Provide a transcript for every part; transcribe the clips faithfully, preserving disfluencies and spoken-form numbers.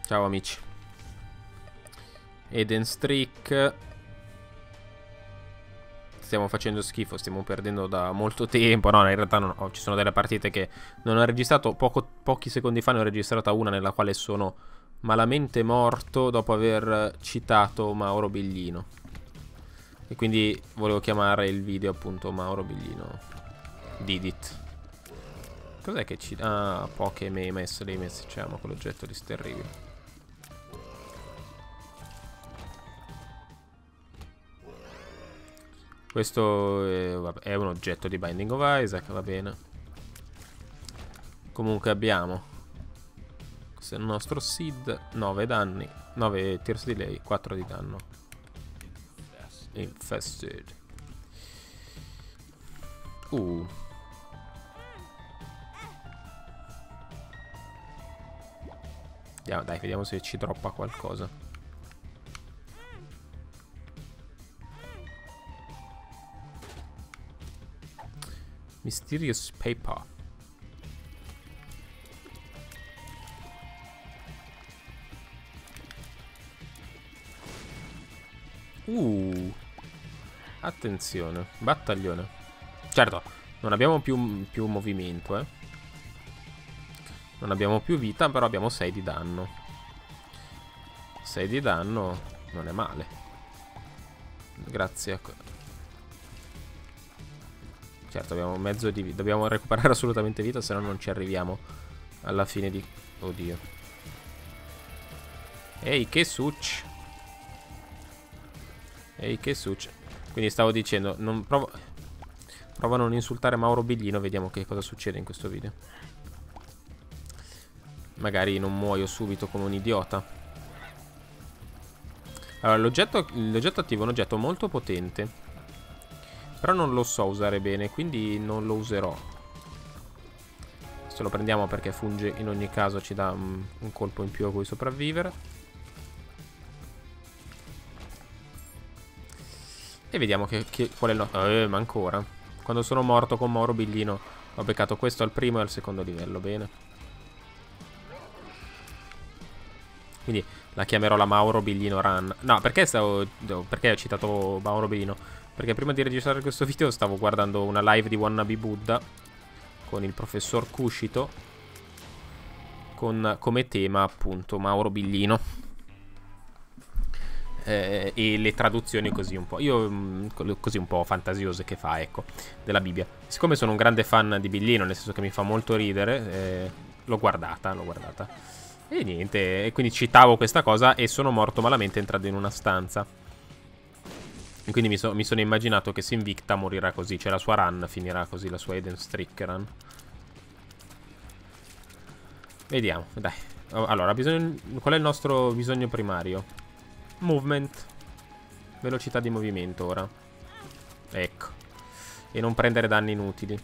Ciao amici. Eden Streak. Stiamo facendo schifo, stiamo perdendo da molto tempo. No, in realtà no, ci sono delle partite che non ho registrato. Poco, pochi secondi fa ne ho registrata una nella quale sono malamente morto dopo aver citato Mauro Biglino. E quindi volevo chiamare il video appunto Mauro Biglino Did It. Cos'è che ci... Ah, poche memes, dei messaggiamo con l'oggetto di sterribile. Questo è, vabbè, è un oggetto di Binding of Isaac, va bene. Comunque abbiamo, questo è il nostro Seed, nove danni, nove Tears Delay, quattro di danno. Infested. Uh. Andiamo, dai, vediamo se ci droppa qualcosa. Mysterious Paper. Uh. Attenzione. Battaglione. Certo, non abbiamo più, più movimento, eh. Non abbiamo più vita, però abbiamo sei di danno. sei di danno non è male. Grazie a... Certo, abbiamo mezzo di vita. Dobbiamo recuperare assolutamente vita, se no non ci arriviamo alla fine di... Oddio. Ehi, che succ. Ehi, che succ. Quindi stavo dicendo, non provo... Prova a non insultare Mauro Biglino, vediamo che cosa succede in questo video. Magari non muoio subito come un idiota. Allora, l'oggetto attivo è un oggetto molto potente. Però non lo so usare bene, quindi non lo userò. Se lo prendiamo perché funge in ogni caso, ci dà um, un colpo in più a cui sopravvivere. E vediamo che, che, qual è il nostro... Eh, ma ancora. Quando sono morto con Mauro Biglino ho beccato questo al primo e al secondo livello, bene. Quindi la chiamerò la Mauro Biglino Run. No, perché stavo... Perché ho citato Mauro Biglino? Perché prima di registrare questo video stavo guardando una live di Wannabe Buddha con il professor Cuscito, con come tema appunto Mauro Biglino, eh, e le traduzioni così un po', io mh, così un po' fantasiose che fa, ecco, della Bibbia. Siccome sono un grande fan di Biglino, nel senso che mi fa molto ridere, eh, l'ho guardata, l'ho guardata. E niente, e quindi citavo questa cosa e sono morto malamente entrando in una stanza. E quindi mi, so, mi sono immaginato che Sinvicta morirà così, cioè la sua run finirà così, la sua Eden Streak run. Vediamo, dai. Allora, bisogno, qual è il nostro bisogno primario? Movement. Velocità di movimento ora. Ecco. E non prendere danni inutili.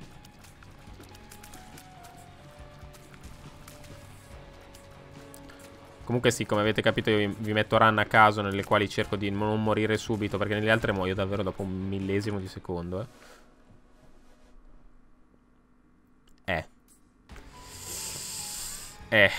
Comunque sì, come avete capito io vi metto run a caso nelle quali cerco di non morire subito, perché nelle altre muoio davvero dopo un millesimo di secondo, eh. Eh. Eh.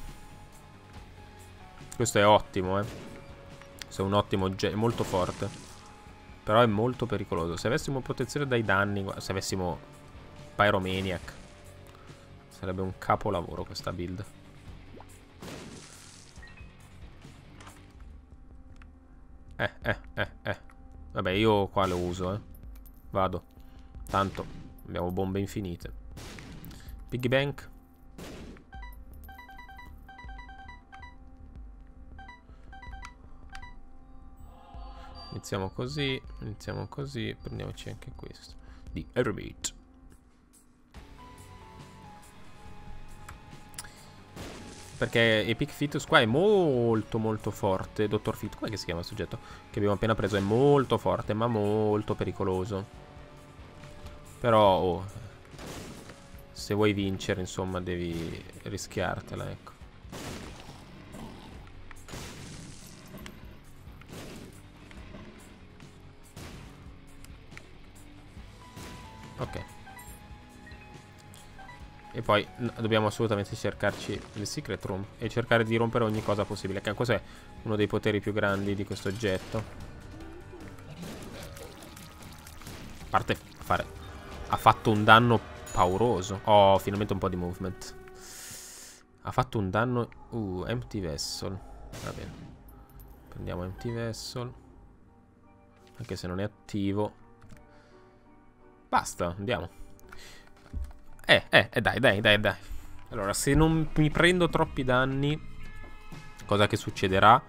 Questo è ottimo, eh. Questo è un ottimo oggetto, è molto forte. Però è molto pericoloso. Se avessimo protezione dai danni, se avessimo Pyromaniac, sarebbe un capolavoro questa build. Eh, eh, eh, eh. Vabbè, io qua lo uso, eh. Vado. Tanto abbiamo bombe infinite. Piggy bank. Iniziamo così. Iniziamo così. Prendiamoci anche questo. Di Hermit. Perché Epic Fetus qua è molto molto forte. Dottor Fit, come si chiama il soggetto che abbiamo appena preso? È molto forte, ma molto pericoloso. Però, oh, se vuoi vincere, insomma, devi rischiartela, ecco. Ok. E poi dobbiamo assolutamente cercarci il secret room e cercare di rompere ogni cosa possibile, che questo è uno dei poteri più grandi di questo oggetto. A parte fare... ha fatto un danno pauroso. Oh, finalmente un po' di movement. Ha fatto un danno... Uh, empty vessel. Va bene. Prendiamo empty vessel. Anche se non è attivo. Basta, andiamo. Eh, eh, eh, dai, dai, dai, dai. Allora, se non mi prendo troppi danni, cosa che succederà?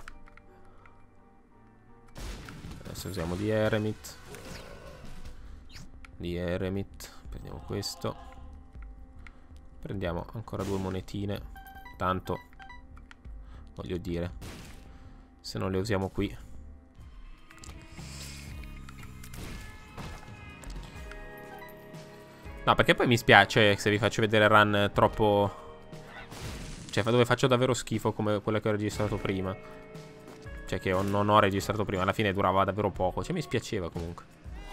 Adesso usiamo di Eremit. Di Eremit. Prendiamo questo. Prendiamo ancora due monetine. Tanto, voglio dire, se non le usiamo qui. No, perché poi mi spiace se vi faccio vedere run troppo... Cioè, dove faccio davvero schifo come quella che ho registrato prima. Cioè, che ho, non ho registrato prima. Alla fine durava davvero poco. Cioè, mi spiaceva comunque.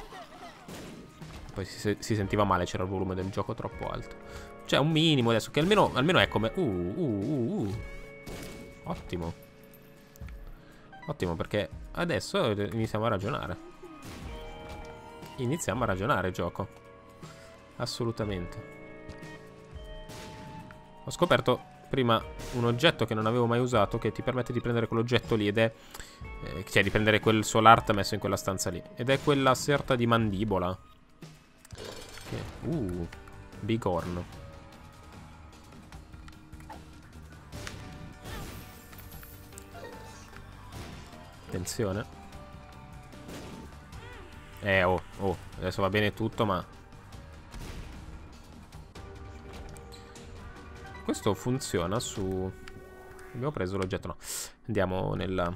Poi si, si sentiva male, c'era il volume del gioco troppo alto. Cioè, un minimo adesso, che almeno, almeno è come... Uh, uh, uh, uh. Ottimo. Ottimo, perché adesso iniziamo a ragionare. Iniziamo a ragionare, gioco. Assolutamente. Ho scoperto prima un oggetto che non avevo mai usato, che ti permette di prendere quell'oggetto lì ed è... Eh, cioè di prendere quel soul art messo in quella stanza lì. Ed è quella sorta di mandibola. Che, uh, bigorno. Attenzione. Eh, oh, oh, adesso va bene tutto, ma... Questo funziona su... Abbiamo preso l'oggetto, no. Andiamo nella...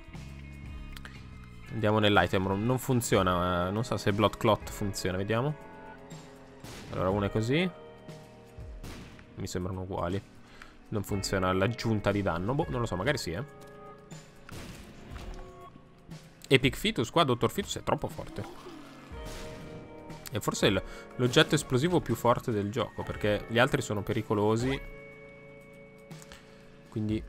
Andiamo nell'item room. Non funziona, eh, non so se Blood Clot funziona, vediamo. Allora, uno è così. Mi sembrano uguali. Non funziona l'aggiunta di danno. Boh, non lo so, magari sì, eh. Epic Fetus, qua Dottor Fetus è troppo forte. E forse è l'oggetto esplosivo più forte del gioco, perché gli altri sono pericolosi. Quindi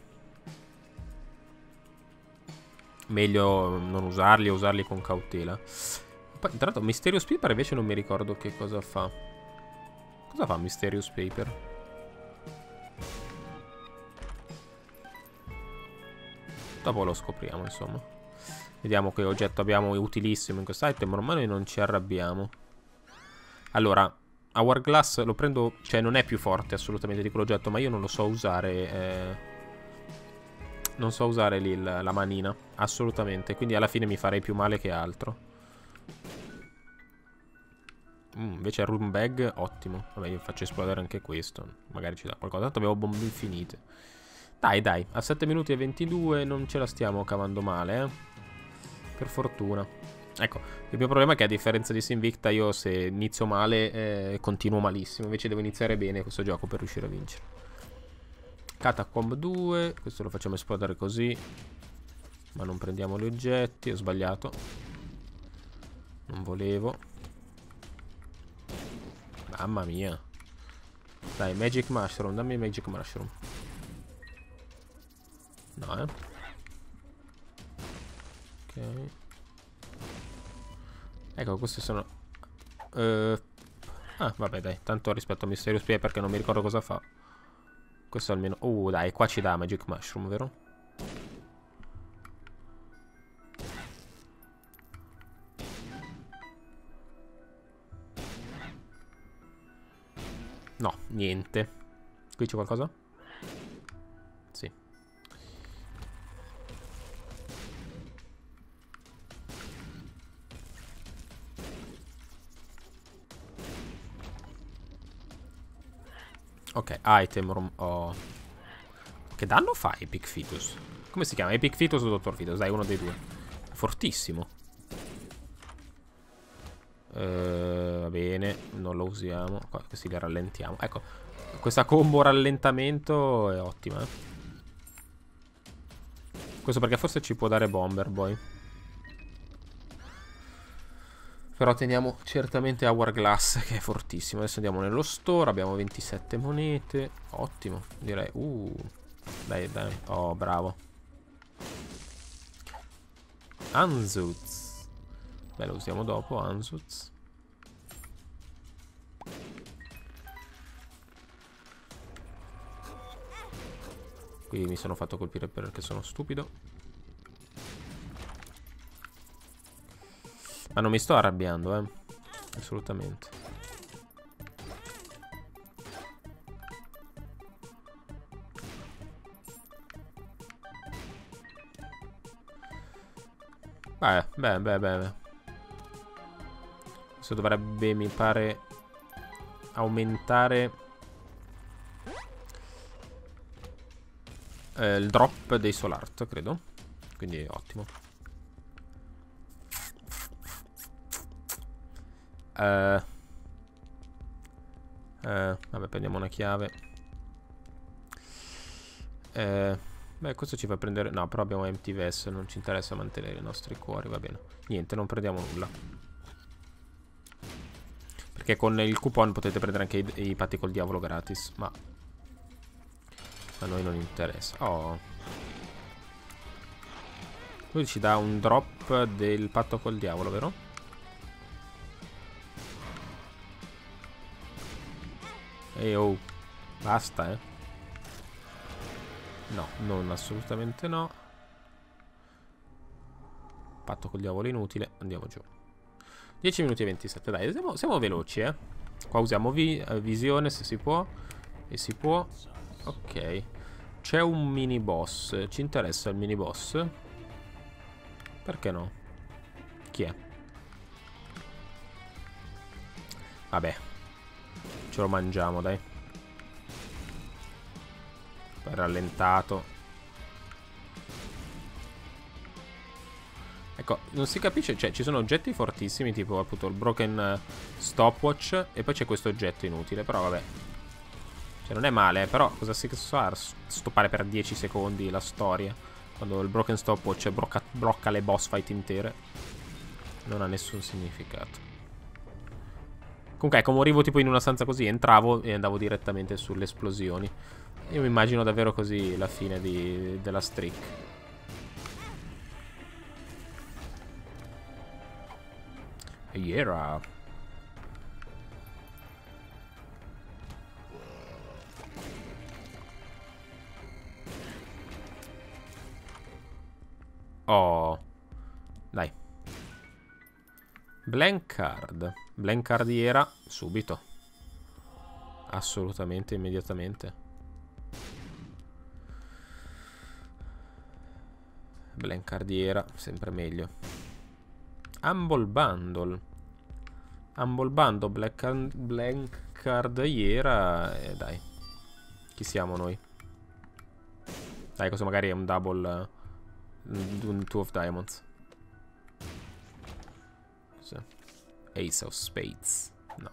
meglio non usarli o usarli con cautela. Poi, tra l'altro, Mysterious Paper invece non mi ricordo che cosa fa. Cosa fa Mysterious Paper? Dopo lo scopriamo, insomma. Vediamo che oggetto abbiamo utilissimo in questo item. Ormai noi non ci arrabbiamo. Allora, Hourglass lo prendo... Cioè, non è più forte assolutamente di quell'oggetto, ma io non lo so usare... Eh, non so usare lì la, la manina. Assolutamente. Quindi alla fine mi farei più male che altro. Mm, invece il room bag, ottimo. Vabbè, io faccio esplodere anche questo. Magari ci dà qualcosa. Tanto avevo bombe infinite. Dai, dai. A sette minuti e ventidue non ce la stiamo cavando male, eh. Per fortuna. Ecco, il mio problema è che a differenza di Sinvicta io se inizio male eh, continuo malissimo. Invece devo iniziare bene questo gioco per riuscire a vincere. Catacomb due. Questo lo facciamo esplodere così. Ma non prendiamo gli oggetti. Ho sbagliato. Non volevo. Mamma mia. Dai, Magic Mushroom. Dammi Magic Mushroom. No, eh. Ok. Ecco, questi sono... Uh... Ah, vabbè, dai. Tanto rispetto a Mysterious Paper perché non mi ricordo cosa fa. Questo almeno... Uh, dai, qua ci dà Magic Mushroom, vero? No, niente. Qui c'è qualcosa? Sì. Ok, item room. Oh. Che danno fa Epic Fetus? Come si chiama? Epic Fetus o Dottor Fetus? Dai, uno dei due. Fortissimo. Uh, va bene, non lo usiamo. Questi li rallentiamo. Ecco, questa combo rallentamento è ottima, eh. Questo perché forse ci può dare Bomber Boy. Però teniamo certamente Hourglass, che è fortissimo. Adesso andiamo nello store, abbiamo ventisette monete. Ottimo, direi. Uh, dai, dai. Oh, bravo. Anzuz. Beh, lo usiamo dopo, Anzuz. Qui mi sono fatto colpire perché sono stupido. Ma non mi sto arrabbiando, eh. Assolutamente. Beh, beh, beh, beh. Questo dovrebbe, mi pare, aumentare eh, il drop dei Soul Art, credo. Quindi è ottimo. Uh, uh, vabbè, prendiamo una chiave. Uh, beh, questo ci fa prendere... No, però abbiamo empty vessel, non ci interessa mantenere i nostri cuori, va bene. Niente, non prendiamo nulla. Perché con il coupon potete prendere anche i, i patti col diavolo gratis, ma a noi non interessa. Oh. Lui ci dà un drop del patto col diavolo, vero? E oh, basta, eh. No, non assolutamente no. Patto col diavolo inutile, andiamo giù. dieci minuti e ventisette, dai, siamo, siamo veloci, eh. Qua usiamo vi, eh, visione se si può. E si può. Ok. C'è un mini boss. Ci interessa il mini boss? Perché no? Chi è? Vabbè. Ce lo mangiamo, dai. Poi rallentato. Ecco, non si capisce, cioè ci sono oggetti fortissimi, tipo appunto il broken stopwatch, e poi c'è questo oggetto inutile, però vabbè. Cioè non è male, eh, però cosa si fa stoppare per dieci secondi la storia, quando il broken stopwatch blocca, blocca le boss fight intere. Non ha nessun significato. Comunque ecco, morivo tipo in una stanza così, entravo e andavo direttamente sulle esplosioni. Io mi immagino davvero così la fine di, della streak. Yeah. Oh. Dai. Blank card. Blank cardiera subito. Assolutamente, immediatamente. Blank cardiera, sempre meglio. Humble Bundle. Humble Bundle, Black card, Blank cardiera. E eh, dai. Chi siamo noi? Dai, questo magari è un double. Uh, un two of diamonds. Sì. Ace of spades. No.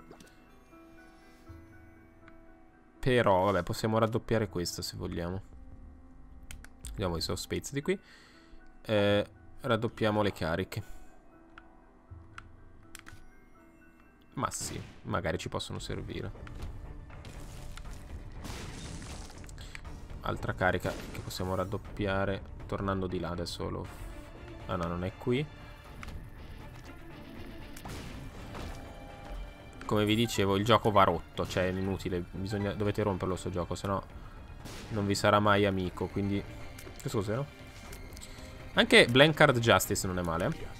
Però, vabbè, possiamo raddoppiare questo se vogliamo. Vediamo Ace of spades di qui. Eh, raddoppiamo le cariche. Ma sì, magari ci possono servire. Altra carica che possiamo raddoppiare tornando di là. Adesso lo... Ah no, non è qui. Come vi dicevo, il gioco va rotto. Cioè è inutile, bisogna... dovete romperlo sto gioco, se no non vi sarà mai amico. Quindi... Che cos'era? Anche Blank Card Justice non è male, eh?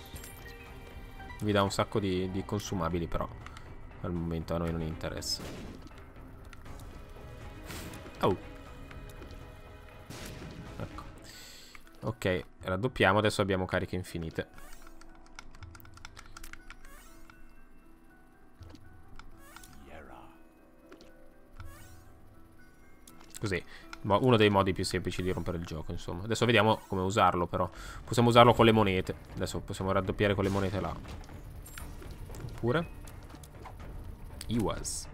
Vi dà un sacco di, di consumabili, però al momento a noi non interessa. Oh. Ecco. Ok, raddoppiamo, adesso abbiamo cariche infinite. Così, uno dei modi più semplici di rompere il gioco, insomma. Adesso vediamo come usarlo, però. Possiamo usarlo con le monete. Adesso possiamo raddoppiare con le monete là. Oppure I W A S.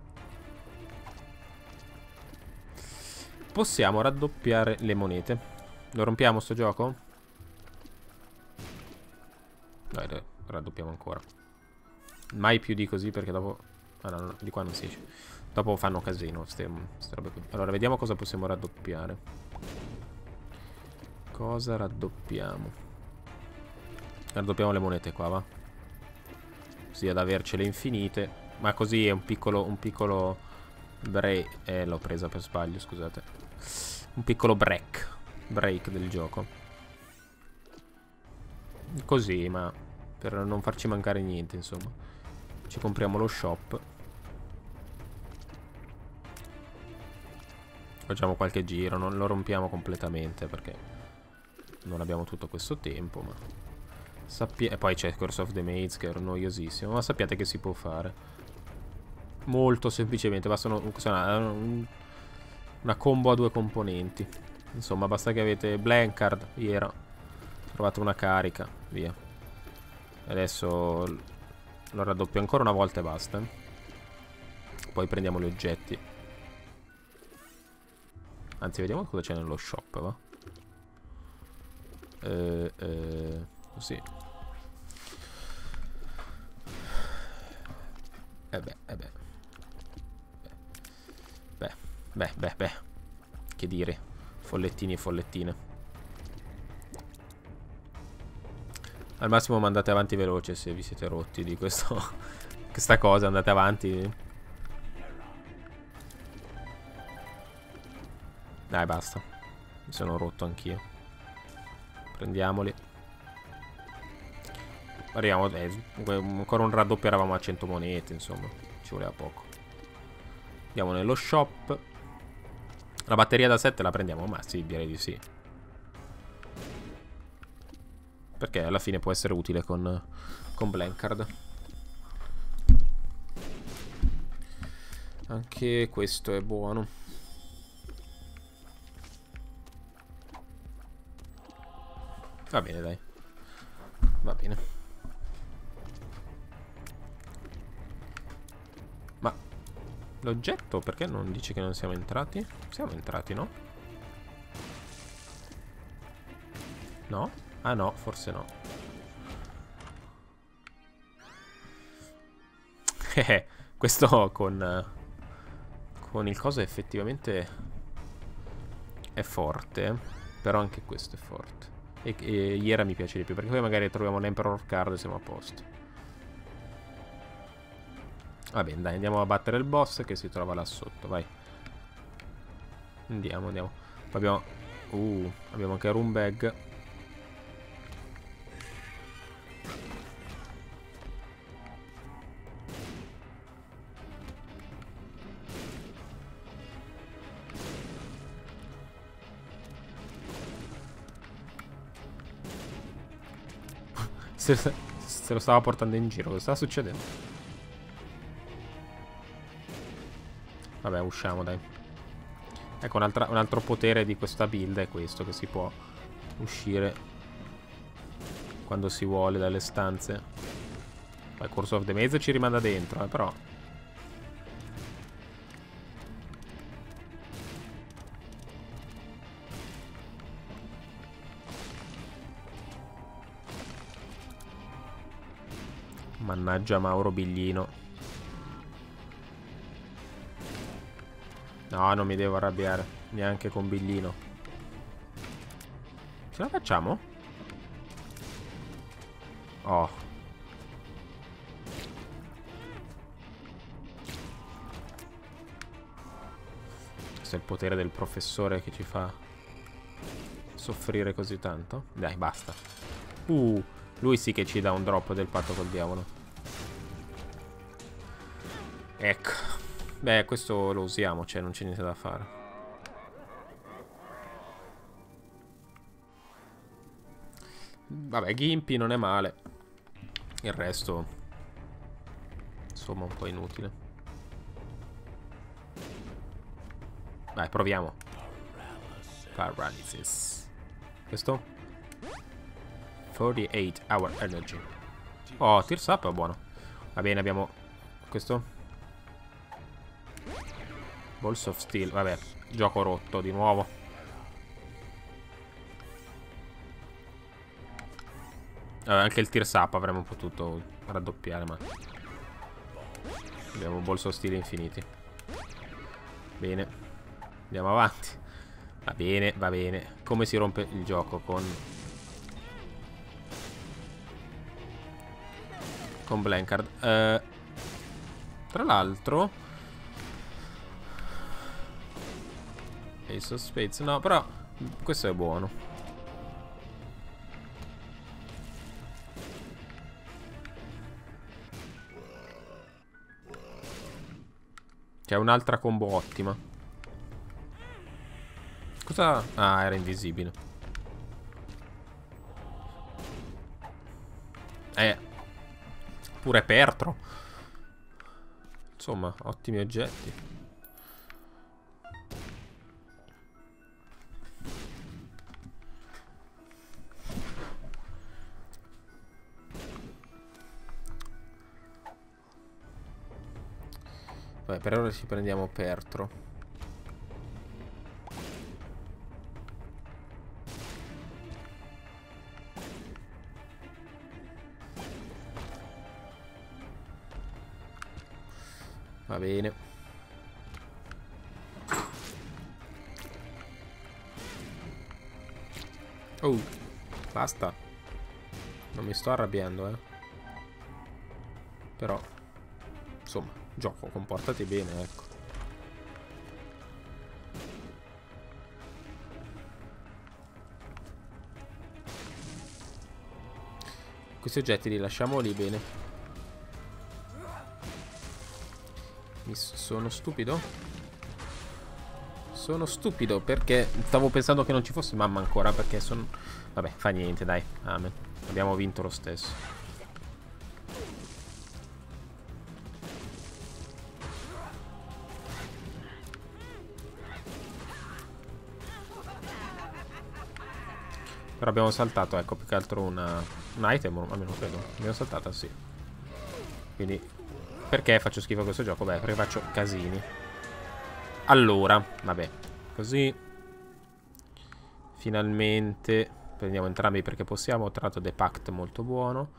Possiamo raddoppiare le monete. Lo rompiamo sto gioco? No, raddoppiamo ancora. Mai più di così perché dopo... Ah no, no, di qua non si esce. Dopo fanno casino ste, ste robe qui. Allora, vediamo cosa possiamo raddoppiare. Cosa raddoppiamo? Raddoppiamo le monete qua, va? Così ad avercele infinite. Ma così è un piccolo... Un piccolo... break. Eh, l'ho presa per sbaglio, scusate. Un piccolo break. Break del gioco. Così, ma... per non farci mancare niente, insomma. Ci compriamo lo shop. Facciamo qualche giro, non lo rompiamo completamente perché non abbiamo tutto questo tempo, ma sappia... E poi c'è Curse of the Maids che è noiosissimo, ma sappiate che si può fare. Molto semplicemente, basta una, una combo a due componenti. Insomma, basta che avete Blancard, era, trovate una carica, via. Adesso lo raddoppio ancora una volta e basta. Poi prendiamo gli oggetti. Anzi, vediamo cosa c'è nello shop, va? Eh, eh, così. Eh beh, eh beh. Beh, beh, beh, beh. Che dire. Follettini e follettine. Al massimo mandate avanti veloce se vi siete rotti di questo... questa cosa, andate avanti. Dai, basta. Mi sono rotto anch'io. Prendiamoli. Arriviamo. Eh, ancora un raddoppio, eravamo a cento monete, insomma. Ci voleva poco. Andiamo nello shop. La batteria da sette la prendiamo? Ma sì, direi di sì. Perché alla fine può essere utile con, con Blancard. Anche questo è buono. Va bene, dai. Va bene. Ma l'oggetto perché non dici che non siamo entrati? Siamo entrati, no? No? Ah no, forse no. Eh, questo con... con il coso effettivamente è forte. Però anche questo è forte. E, e Iera mi piace di più perché poi magari troviamo l'Emperor Card e siamo a posto. Va bene, dai, andiamo a battere il boss che si trova là sotto, vai. Andiamo, andiamo. Poi abbiamo... Uh, abbiamo anche Room Bag. Se, se lo stava portando in giro, cosa stava succedendo? Vabbè, usciamo, dai. Ecco, un, un altro potere di questa build è questo, che si può uscire quando si vuole dalle stanze. Poi Curse of the Maze ci rimanda dentro, eh, però... Mannaggia Mauro Biglino. No, non mi devo arrabbiare. Neanche con Biglino. Ce la facciamo? Oh. Questo è il potere del professore che ci fa soffrire così tanto. Dai, basta. Uh, lui sì che ci dà un drop del patto col diavolo. Ecco. Beh, questo lo usiamo, cioè non c'è niente da fare. Vabbè, Gimpy non è male. Il resto, insomma, un po' inutile. Dai, proviamo. Paralysis. Questo? quarantotto hour energy. Oh, Tears Up è buono. Va bene, abbiamo questo. Balls of Steel, vabbè, gioco rotto di nuovo. Eh, anche il Tears Up avremmo potuto raddoppiare, ma abbiamo bolso stili infiniti. Bene. Andiamo avanti. Va bene, va bene. Come si rompe il gioco con... Con Blancard. Eh, tra l'altro... Ace of Spades. No, però questo è buono. C'è un'altra combo ottima. Cosa... Ah, era invisibile. Eh. Pure Pertro. Insomma, ottimi oggetti. Vabbè, per ora ci prendiamo Pertro. Va bene. Oh, basta. Non mi sto arrabbiando, eh. Però, insomma, gioco, comportati bene, ecco. Questi oggetti li lasciamo lì, bene. Mi sono stupido? Sono stupido perché stavo pensando che non ci fosse mamma ancora, perché sono... Vabbè, fa niente, dai. Amen. Abbiamo vinto lo stesso. Però abbiamo saltato, ecco, più che altro una, un item, almeno credo. Abbiamo saltata, sì. Quindi... Perché faccio schifo a questo gioco? Beh, perché faccio casini. Allora, vabbè. Così. Finalmente prendiamo entrambi perché possiamo. Tra l'altro The Pact molto buono.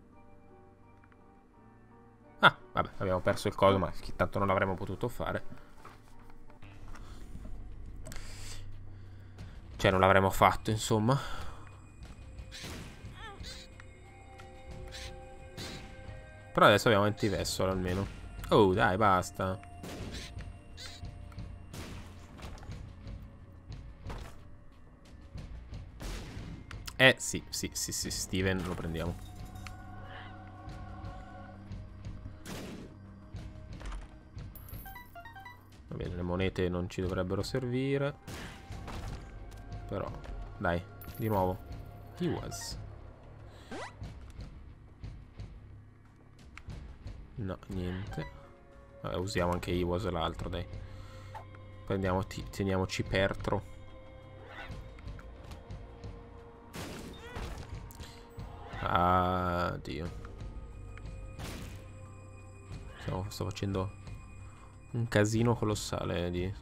Ah, vabbè, abbiamo perso il coso, ma tanto non l'avremmo potuto fare. Cioè, non l'avremmo fatto, insomma. Però adesso abbiamo anti-vessel almeno. Oh, dai, basta. Eh, sì, sì, sì, sì, Steven, lo prendiamo. Va bene, le monete non ci dovrebbero servire. Però, dai, di nuovo. He was. No, niente. Vabbè, usiamo anche He was l'altro, dai. Prendiamo, teniamoci Pertro. Ah, Dio. Stiamo, sto facendo un casino colossale di...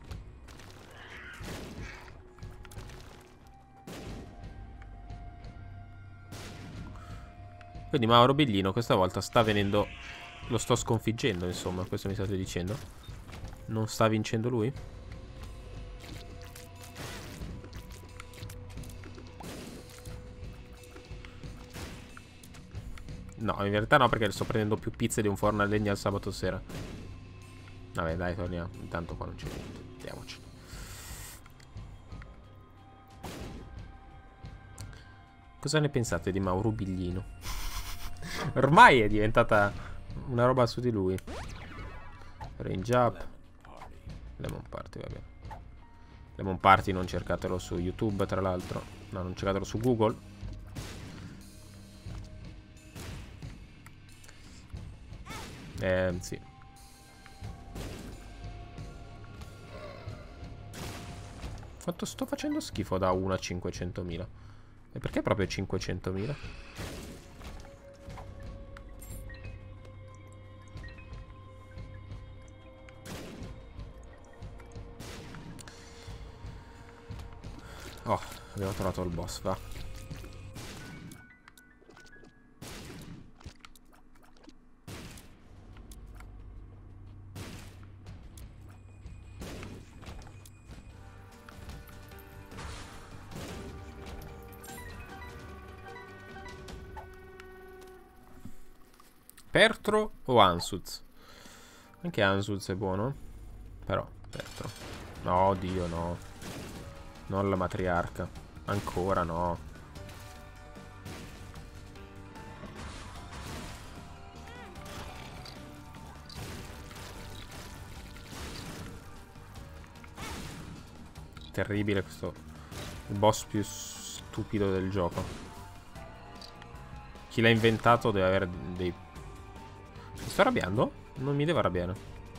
Quindi Mauro Bellino questa volta sta venendo... Lo sto sconfiggendo, insomma, questo mi state dicendo. Non sta vincendo lui? No, in verità no, perché sto prendendo più pizze di un forno a legna il sabato sera. Vabbè, dai, torniamo. Intanto qua non c'è niente. Andiamoci. Cosa ne pensate di Mauro Biglino? Ormai è diventata una roba su di lui. Range up. Lemon Party, va bene. Lemon Party non cercatelo su YouTube, tra l'altro. No, non cercatelo su Google. Eh, sì. Quanto sto facendo schifo da uno a cinquecentomila? E perché proprio cinquecentomila? Oh, abbiamo trovato il boss, va. Pertro o Ansuz? Anche Ansuz è buono. Però, Pertro. No, Dio, no. Non la matriarca. Ancora no. Terribile questo. Il boss più stupido del gioco. Chi l'ha inventato deve avere dei... Mi sto arrabbiando? Non mi devo arrabbiare.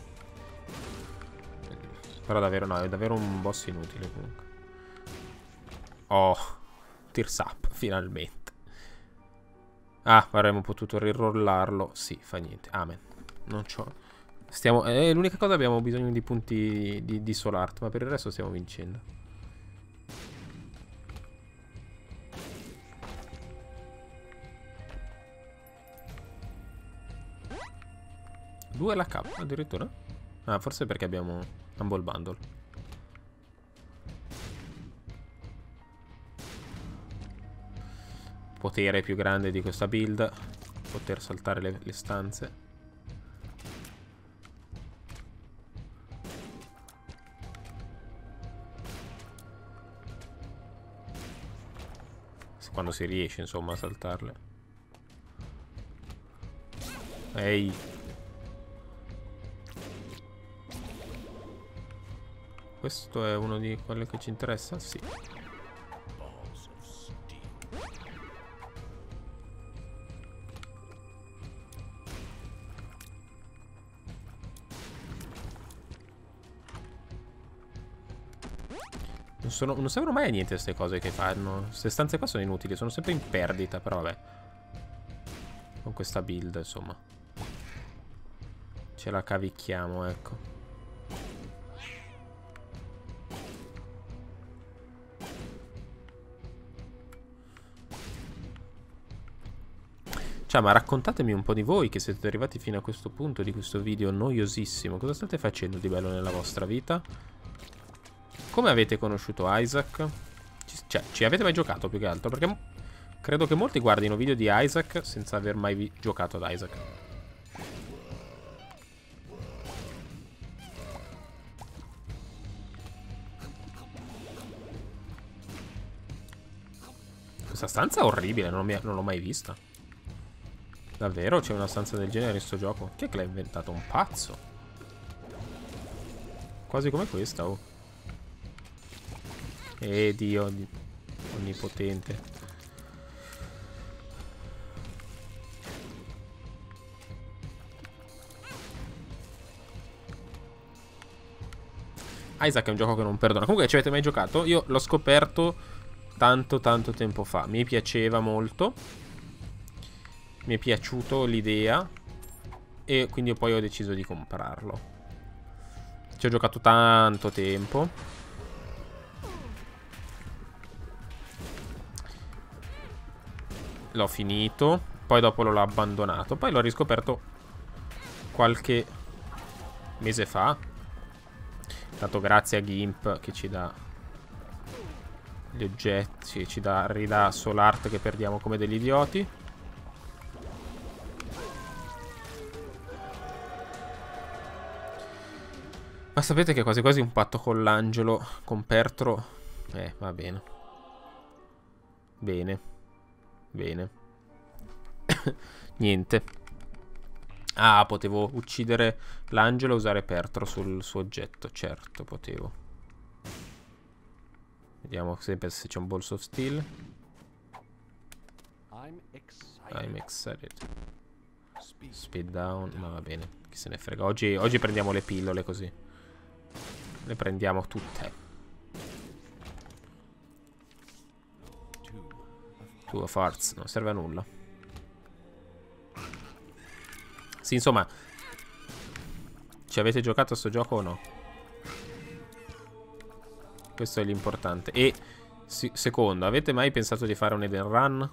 Però davvero no, è davvero un boss inutile comunque. Oh, Tears Up, finalmente. Ah, avremmo potuto rirollarlo. Sì, fa niente. Amen. Non c'ho... Stiamo... È l'unica cosa, abbiamo bisogno di punti di, di Soul Art, ma per il resto stiamo vincendo. Due alla K addirittura? Ah, forse perché abbiamo Humble Bundle. Potere più grande di questa build. Poter saltare le, le stanze. Quando si riesce, insomma, a saltarle. Ehi. Questo è uno di quelli che ci interessa? Sì. Non, sono, non servono mai a niente queste cose che fanno. Queste stanze qua sono inutili, sono sempre in perdita, però vabbè. Con questa build, insomma. Ce la cavicchiamo, ecco. Cioè, ma raccontatemi un po' di voi che siete arrivati fino a questo punto di questo video noiosissimo. Cosa state facendo di bello nella vostra vita? Come avete conosciuto Isaac? Ci, cioè, ci avete mai giocato più che altro? Perché credo che molti guardino video di Isaac senza aver mai giocato ad Isaac. Questa stanza è orribile, non l'ho mai vista. Davvero c'è una stanza del genere in sto gioco? Chi è che l'ha inventato? Un pazzo. Quasi come questa, oh. Eh, Dio onnipotente. Isaac è un gioco che non perdona. Comunque, ci avete mai giocato? Io l'ho scoperto tanto tanto tempo fa. Mi piaceva molto. Mi è piaciuto l'idea. E quindi poi ho deciso di comprarlo. Ci ho giocato tanto tempo. L'ho finito. Poi dopo l'ho abbandonato. Poi l'ho riscoperto qualche mese fa. Tanto grazie a Gimp che ci dà gli oggetti, ci dà, ridà Soul Art che perdiamo come degli idioti. Ma sapete che quasi quasi un patto con l'angelo, con Pertro. Eh, va bene. Bene. Bene. Niente. Ah, potevo uccidere l'angelo e usare Pertro sul suo oggetto. Certo, potevo. Vediamo sempre se c'è un Balls of Steel. I'm excited. I'm excited. Speed down. Ma va bene, chi se ne frega. Oggi, oggi prendiamo le pillole così. Le prendiamo tutte. Two of Hearts, non serve a nulla. Sì, insomma, ci avete giocato a sto gioco o no? Questo è l'importante. E si, secondo, avete mai pensato di fare un Eden Run?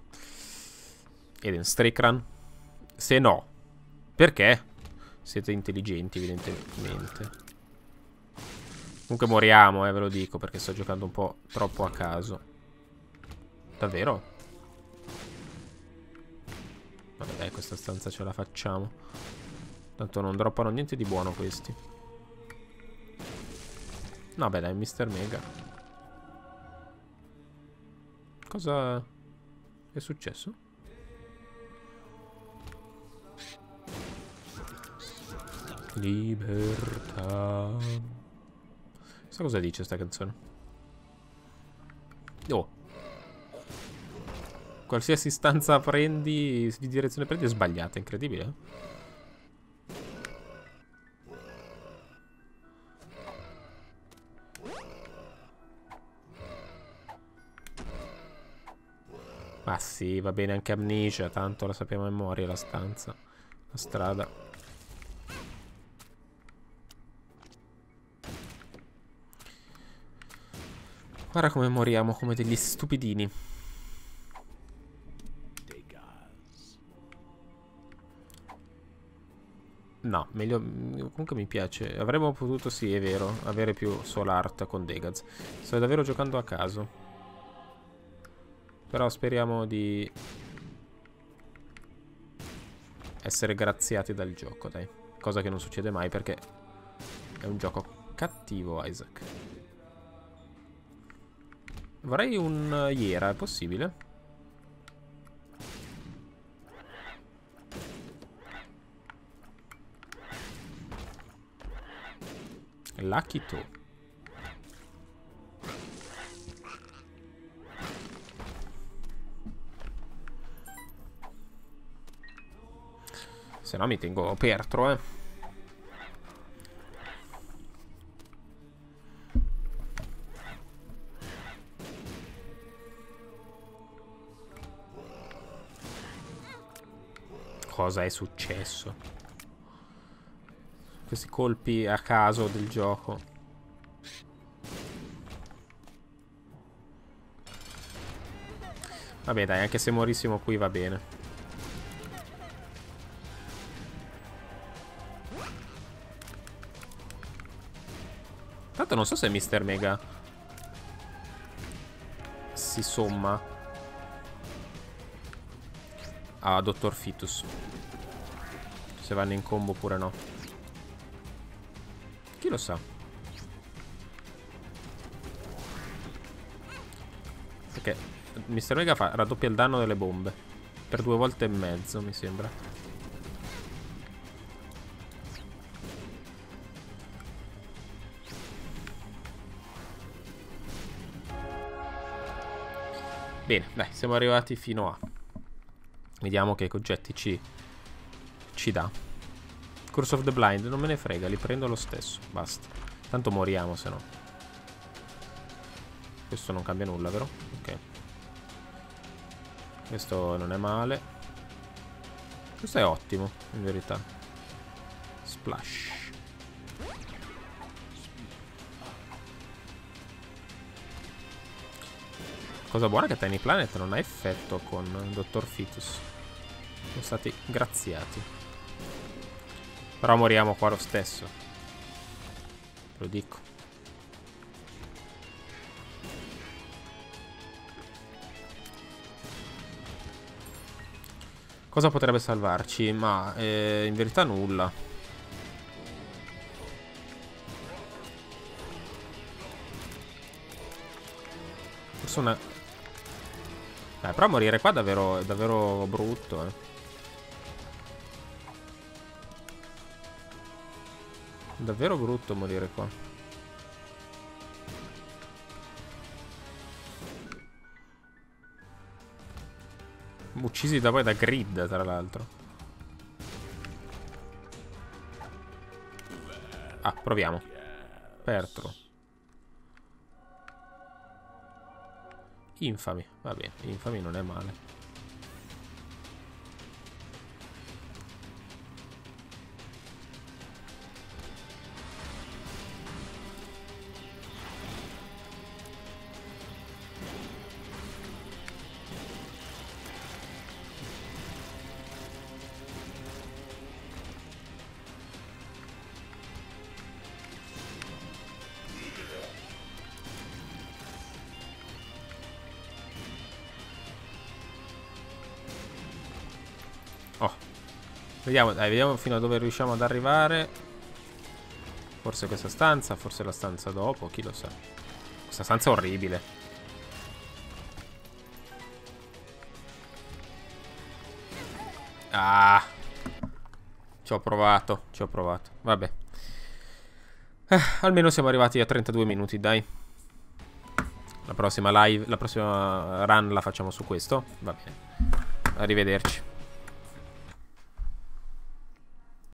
Eden Streak Run? Se no, perché? Siete intelligenti evidentemente. Comunque moriamo, eh, ve lo dico, perché sto giocando un po' troppo a caso. Davvero? Vabbè dai, questa stanza ce la facciamo. Tanto non droppano niente di buono questi. No, beh dai, mister Mega. Cosa è successo? Libertà. Sa cosa dice sta canzone? Oh. Qualsiasi stanza prendi, di direzione prendi è sbagliata, incredibile. Eh? Ma sì, va bene anche Amnesia, tanto la sappiamo a memoria la stanza, la strada. Guarda come moriamo, come degli stupidini. No, meglio. Comunque mi piace. Avremmo potuto, sì, è vero, avere più soul art con Degaz. Sto davvero giocando a caso. Però speriamo di essere graziati dal gioco, dai. Cosa che non succede mai perché è un gioco cattivo, Isaac. Vorrei un Iera, è possibile? Lucky tu. Se no mi tengo pertro, eh. Cosa è successo? Questi colpi a caso del gioco. Vabbè dai, anche se morissimo qui va bene. Tanto non so se mister Mega si somma a dottor Fetus, se vanno in combo oppure no. Chi lo sa? Perché mister Mega fa, raddoppia il danno delle bombe per due volte e mezzo, mi sembra. Bene, dai, siamo arrivati fino a... Vediamo che oggetti ci, ci dà. Curse of the Blind, non me ne frega, li prendo lo stesso, basta. Tanto moriamo se no. Questo non cambia nulla, vero? Ok. Questo non è male. Questo è ottimo, in verità. Splash. Cosa buona che Tiny Planet non ha effetto con dottor Fetus. Sono stati graziati. Però moriamo qua lo stesso. Lo dico. Cosa potrebbe salvarci? Ma eh, in verità nulla. Forse una... Dai, però morire qua è davvero, è davvero brutto, eh. Davvero brutto morire qua. Uccisi da poi da Grid, tra l'altro. Ah, proviamo. Pertro. Infami, va bene, infami non è male. Oh. Vediamo, dai, vediamo fino a dove riusciamo ad arrivare. Forse questa stanza, forse la stanza dopo, chi lo sa. Questa stanza è orribile. Ah. Ci ho provato, ci ho provato. Vabbè. Eh, almeno siamo arrivati a trentadue minuti, dai. La prossima live, la prossima run la facciamo su questo. Va bene. Arrivederci.